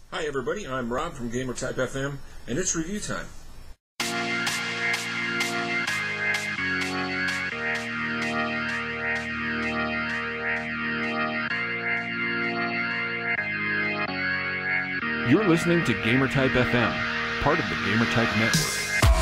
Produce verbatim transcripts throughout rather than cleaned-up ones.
Hi everybody, I'm Rob from GamerType F M, and it's review time. You're listening to GamerType F M, part of the GamerType Network.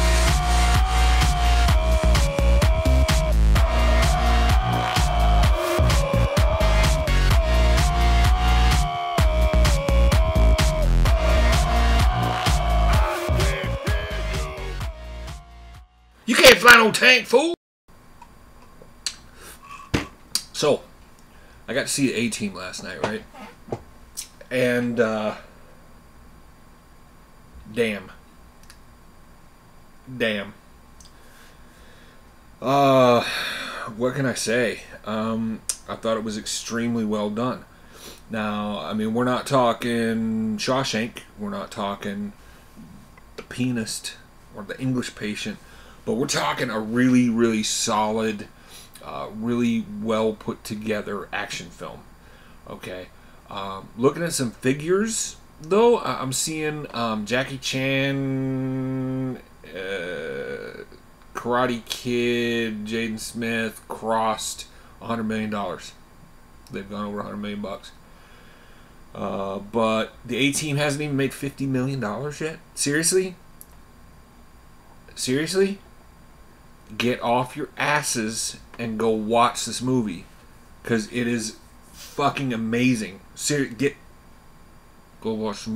You can't fly no tank, fool! So, I got to see the A-Team last night, right? And, uh... Damn. Damn. Uh... What can I say? Um, I thought it was extremely well done. Now, I mean, we're not talking Shawshank. We're not talking The Pianist or The English Patient. But we're talking a really, really solid, uh, really well put together action film. Okay. Um, looking at some figures, though, I'm seeing um, Jackie Chan, uh, Karate Kid, Jaden Smith crossed one hundred million dollars. They've gone over one hundred million bucks. Uh, but the A-Team hasn't even made fifty million dollars yet. Seriously? Seriously? Get off your asses and go watch this movie, because it is fucking amazing. Ser- get go watch.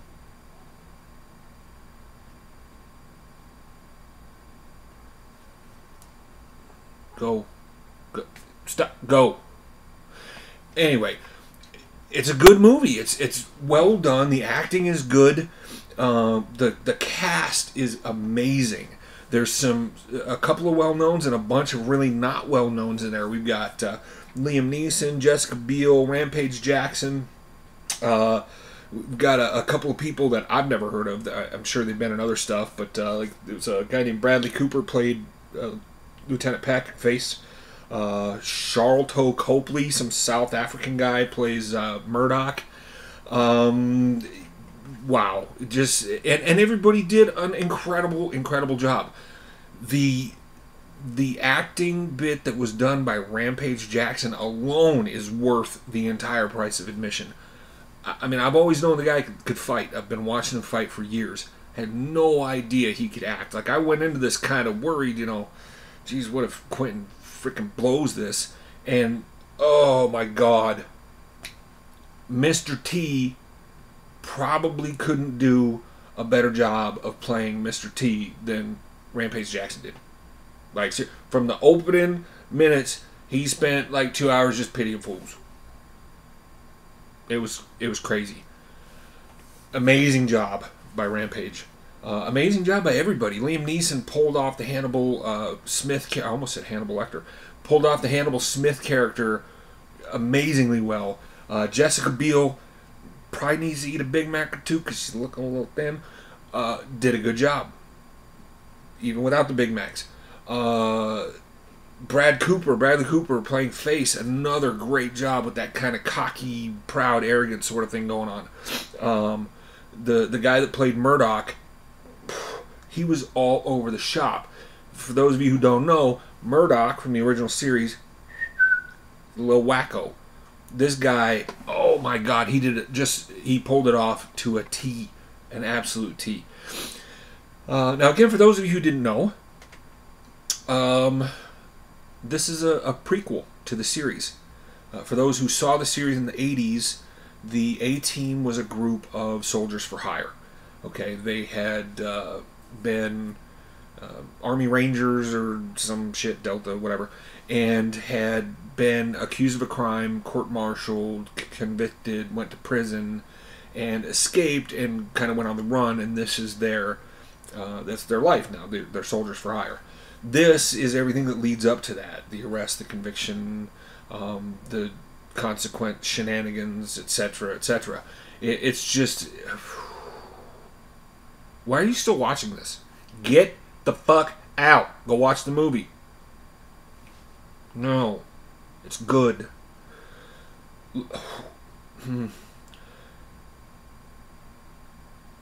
Go, go, stop, go. Anyway, it's a good movie. It's it's well done. The acting is good. Um, the the cast is amazing. There's some a couple of well-knowns and a bunch of really not well-knowns in there. We've got uh, Liam Neeson, Jessica Biel, Rampage Jackson. Uh, we've got a, a couple of people that I've never heard of. I'm sure they've been in other stuff, but uh, like there's a guy named Bradley Cooper played uh, Lieutenant Patrick Face. Uh, Charlton Copley, some South African guy, plays uh, Murdoch. Um, wow, just and, and everybody did an incredible, incredible job. The the acting bit that was done by Rampage Jackson alone is worth the entire price of admission. I, I mean, I've always known the guy could, could fight. I've been watching him fight for years. Had no idea he could act. Like, I went into this kind of worried, you know, geez, what if Quentin freaking blows this? And oh my God, Mister T probably couldn't do a better job of playing Mister T than Rampage Jackson did. Like, from the opening minutes, he spent like two hours just pitying fools. It was it was crazy. Amazing job by Rampage. Uh, amazing job by everybody. Liam Neeson pulled off the Hannibal uh, Smith. I almost said Hannibal Lecter. Pulled off the Hannibal Smith character amazingly well. Uh, Jessica Biel probably needs to eat a Big Mac or two because she's looking a little thin. Uh, did a good job, even without the Big Macs. Uh, Brad Cooper, Bradley Cooper playing Face, another great job with that kind of cocky, proud, arrogant sort of thing going on. Um, the the guy that played Murdoch, he was all over the shop. For those of you who don't know, Murdoch from the original series, a little wacko. This guy, oh my God, he did it just, he pulled it off to a T, an absolute T. Uh, now again, for those of you who didn't know, um, this is a, a prequel to the series. Uh, for those who saw the series in the eighties, the A-Team was a group of soldiers for hire. Okay, they had uh, been uh, Army Rangers or some shit, Delta, whatever, and had been accused of a crime, court-martialed, c- convicted, went to prison, and escaped and kind of went on the run, and this is their, uh, that's their life now. They're, they're soldiers for hire. This is everything that leads up to that. The arrest, the conviction, um, the consequent shenanigans, et cetera, et cetera. It, it's just... Why are you still watching this? Get the fuck out. Go watch the movie. No. It's good.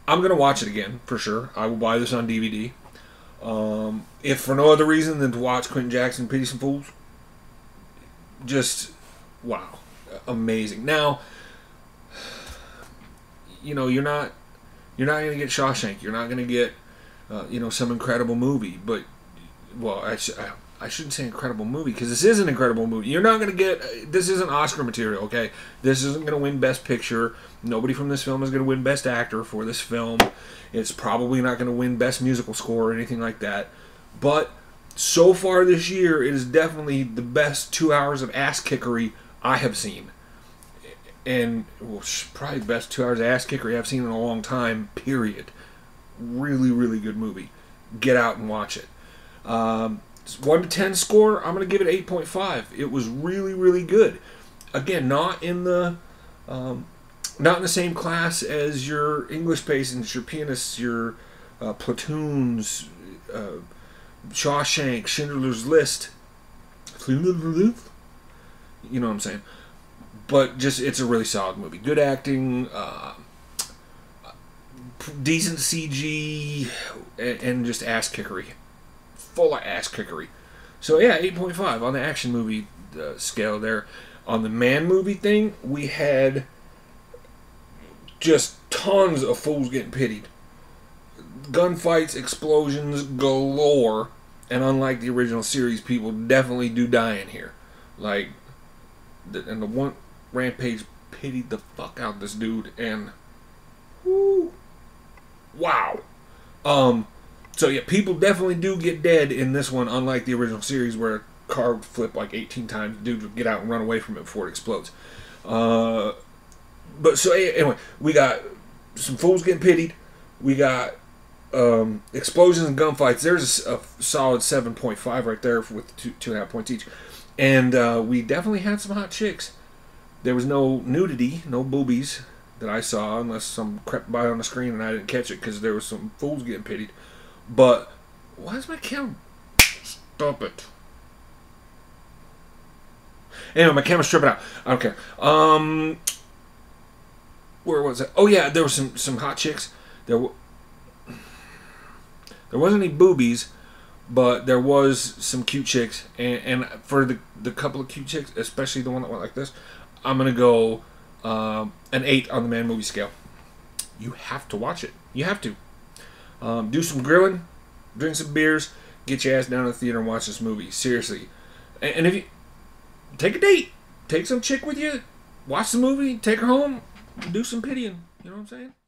I'm going to watch it again, for sure. I will buy this on D V D. Um, if for no other reason than to watch Quentin Jackson Pity Some Fools. Just, wow. Amazing. Now, you know, you're not you're not going to get Shawshank. You're not going to get, uh, you know, some incredible movie. But, well, I, sh- I shouldn't say incredible movie, because this is an incredible movie. You're not going to get, this isn't Oscar material, okay? This isn't going to win Best Picture. Nobody from this film is going to win Best Actor for this film. It's probably not going to win Best Musical Score or anything like that. But so far this year, it is definitely the best two hours of ass-kickery I have seen. And, well, probably the best two hours of ass-kickery I've seen in a long time, period. Really, really good movie. Get out and watch it. Um, one to ten score, I'm going to give it eight point five. It was really, really good. Again, not in the... Um, Not in the same class as your English patients, your pianists, your uh, platoons, uh, Shawshank, Schindler's List. You know what I'm saying? But just, it's a really solid movie. Good acting, uh, decent C G, and, and just ass-kickery. Full of ass-kickery. So yeah, eight point five on the action movie uh, scale there. On the man movie thing, we had... just tons of fools getting pitied. Gunfights, explosions galore. And unlike the original series, people definitely do die in here. Like, and the one Rampage pitied the fuck out of this dude. And, whoo, wow. Um, so yeah, people definitely do get dead in this one, unlike the original series where a car would flip like eighteen times. The dude would get out and run away from it before it explodes. Uh... But so anyway, we got some fools getting pitied. We got um, explosions and gunfights. There's a, a solid seven point five right there with two two and a half points each. And uh, we definitely had some hot chicks. There was no nudity, no boobies that I saw, unless some crept by on the screen and I didn't catch it because there was some fools getting pitied. But why is my camera? Stop it. Anyway, my camera's tripping out. I don't care. Um. Where was it? Oh yeah, there were some, some hot chicks. There, w- there wasn't any boobies, but there was some cute chicks. And, and for the the couple of cute chicks, especially the one that went like this, I'm gonna go um, an eight on the man movie scale. You have to watch it. You have to um, do some grilling, drink some beers, get your ass down to the theater and watch this movie. Seriously. And, and if you take a date, take some chick with you, watch the movie, take her home. Do some pitying, you know what I'm saying?